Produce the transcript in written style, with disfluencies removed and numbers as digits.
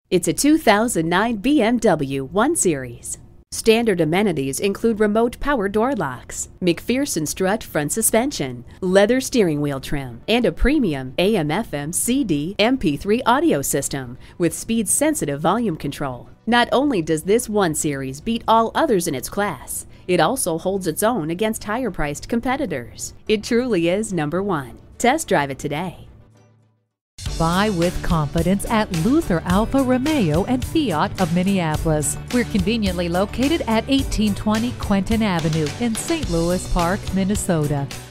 It's a 2009 BMW 1 Series. Standard amenities include remote power door locks, McPherson strut front suspension, leather steering wheel trim, and a premium AM/FM CD MP3 audio system with speed-sensitive volume control. Not only does this 1 Series beat all others in its class, it also holds its own against higher-priced competitors. It truly is number one. Test drive it today. Buy with confidence at Luther Alfa Romeo and Fiat of Minneapolis. We're conveniently located at 1820 Quentin Avenue in St. Louis Park, Minnesota.